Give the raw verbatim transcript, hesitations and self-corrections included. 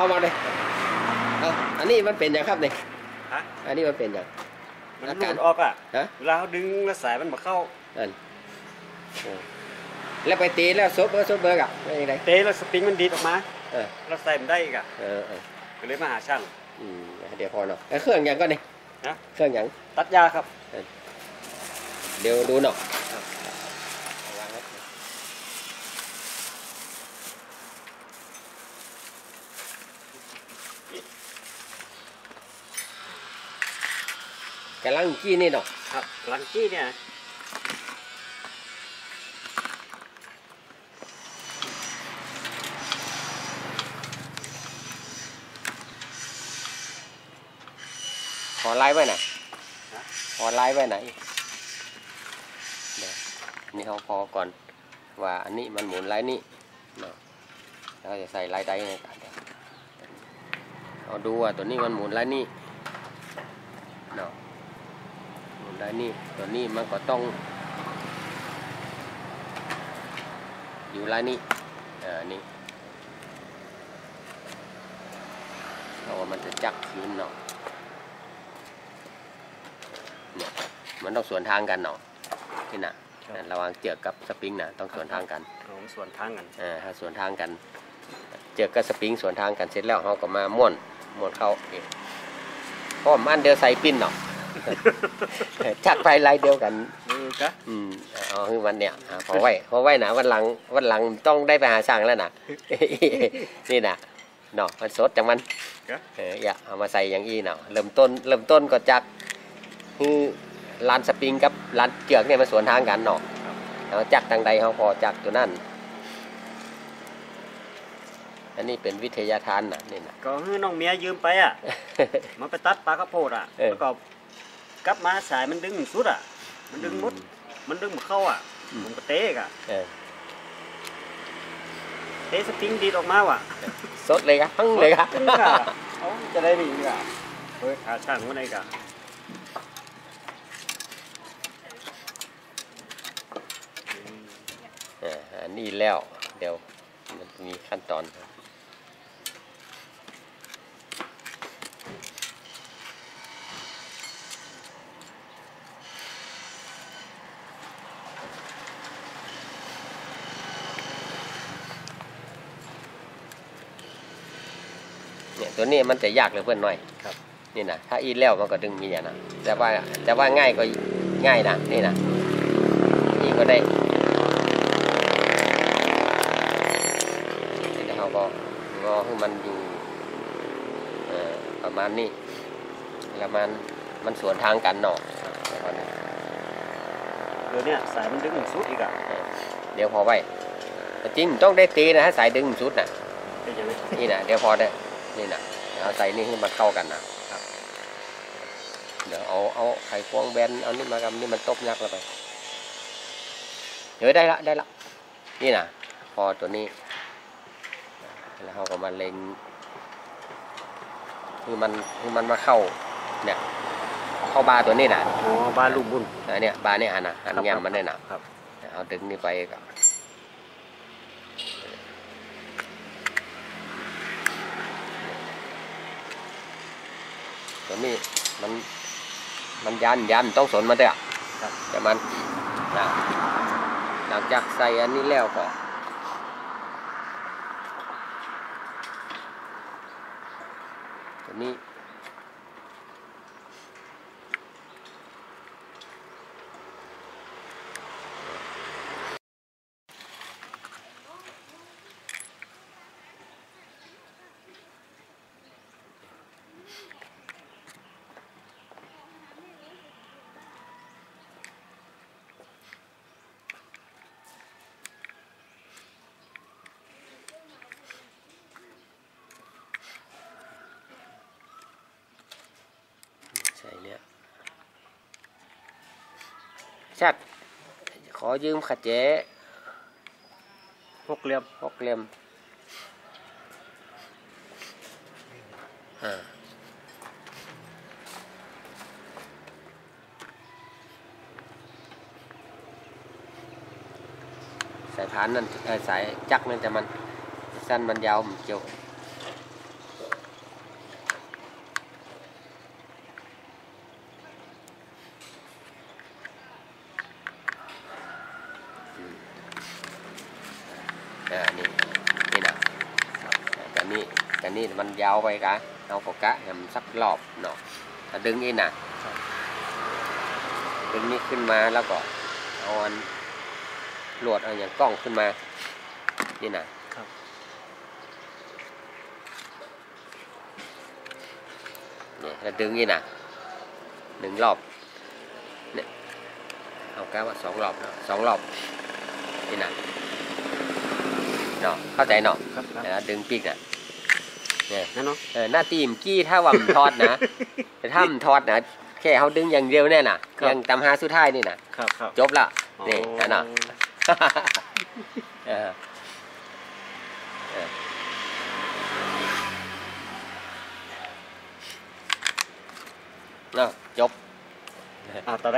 เข้ามาเลยเอาอันนี้มันเป็นอย่างครับเนี่ยฮะอันนี้มันเป็นอย่างมันหลุดออกอ่ะฮะเวลาเขาดึงแล้วสายมันมาเข้านั่นเออแล้วไปตีแล้วซบเบอร์ซบเบอร์กับไม่ยังไงเตะแล้วสปริงมันดีดออกมาเออแล้วใส่มันได้อีกอ่ะเออเออก็เลยมาหาช่างอืมเดี๋ยวพอเนาะเอ้ยเครื่องอย่างก็นี่นะเครื่องอย่างตัดยาครับเดี๋ยวดูเนาะกำลังกี้นี่เนาะครับลังกี้เนี่ยขอไล่ไว้ไหนขอไล่ไว้ไหนเดี๋ยวนี่เขาพอก่อนว่าอันนี้มันหมุนไล่นี่เนาะเราจะใส่ไล่ใดในการเดี๋ยวเอาดูว่าตัวนี้มันหมุนไล่นี่เนาะหมุนไล่นี่ตัวนี้มันก็ต้องอยู่ไล่นี่เออนี่เพราะว่ามันจะจักคืนเนาะเนี่ยมันต้องสวนทางกันเนาะที่น่ะระหว่างเจือกกับสปริงน่ะต้องสวนทางกันของส่วนทางกันเออถ้าสวนทางกันเจือกกับสปริงสวนทางกันเสร็จแล้วเขาก็มาม้วนม้วนเข้าเองเพราะมันเดียวใส่ปิ้นเนาะ จักไฟไล่เดียวกันเออกะอืมเอาคือวันเนี้ยพอไว้พอไว้นะวันหลังวันหลังต้องได้ไปหาสั่งแล้วนะ นี่นะเนาะมันสดจังมันเอออย่าเอามาใส่อย่างอีเนาะเริ่มต้นเริ่มต้นก็จักคือลานสปริงกับลานเจือกเนี่ยมันสวนทางกันเนาะเราจักทางใดเขาพอจักตัวนั่นอันนี้เป็นวิทยาทานนะนี่นะก็ให้น้องเมียยืมไปอ่ะ มันไปตัดปลาข้าวโพดอ่ะเออแล้วก็กลับมาสายมันดึงสุดอ่ะมันดึงมุดมันดึงมาเข้าอ่ะผมก็เตะอ่ะเออเตะสปริงดีดออกมาว่ะสดเลยครับทั้งเลยครับจริงอ่ะเอาจะได้ดีอ่ะเฮ้ยหาช่างวันไหนกันอ่าอันนี้แล้วเดี๋ยวมันมีขั้นตอนครับเนี่ยตัวนี้มันจะยากเลยเพื่อนหน่อยครับนี่นะถ้าอีแล้วมันก็ดึงมีอย่างนะแต่ว่าแต่ว่าง่ายก็ง่ายนะนี่นะนี่ก็ได้นี่เขาก็งอให้มันอยู่เอ่อประมาณนี้ประมาณมันสวนทางกันเนาะประมาณนี้เดี๋ยวเนี้ยสายมันดึงสุดอีกอ่ะเดี๋ยวพอไว้แต่จริงต้องได้ตีนะฮะสายดึงสุดนะเป็นยังไงนี่นะเดี๋ยวพอได้นี่นะเอาใส่นี่ให้มันเข้ากันนะเดี๋ยวเอาเอาไข่ควงแบนเอานี่มากับนี่มันตบยักษ์แล้วไปเดี๋ยวได้ละได้ละนี่นะพอตัวนี้แล้วเขาก็มาเล็งคือมันคือมันมาเข้าเนี่ยเข้าบาตัวนี้นะอ๋อบาลูกบุญอันเนี้ยบาเนี่ยอันน่ะอันแงมมันได้น่ะครับเอาดึงนี่ไปก็ตัวนี้มันมันยันยันต้องสนมันด้วยอ่ะแต่มันนะหลังจากใส่อันนี้แล้วก็ตัวนี้ใช่เนี่ยชัดขอยืมขัดเจ๊หกเหลี่ยมหกเหลี่ยมอ่าสายพานนั่นเออสายจักรนั่นแต่มันสั้นมันยาวมันเกี่ยวแต่นี่มันยาวไปกะเอาก็กะให้มันสักรอบเนาะถ้าดึงนี่น่ะดึงนี่ขึ้นมาแล้วก็เอาอันลวดเอาอย่างกล้องขึ้นมานี่น่ะเนี่ยแล้วดึงนี่น่ะหนึ่งรอบเนี่ยเอากะว่าสองรอบเนาะสองรอบนี่น่ะเนาะเข้าใจเนาะครับแล้วดึงปีกน่ะเนี่ยนั่นเนาะเออหน้าตีมกี้ถ้าว่ามันทอดนะ แต่ถ้ามันทอดนะแค่เขาดึงอย่างเดียวเนี่ยน่ะยังตำหาสุดท้ายนี่นะครับครับจบละนี่นั่นน่ะ เออเออเนาะจบอ่าต่อได้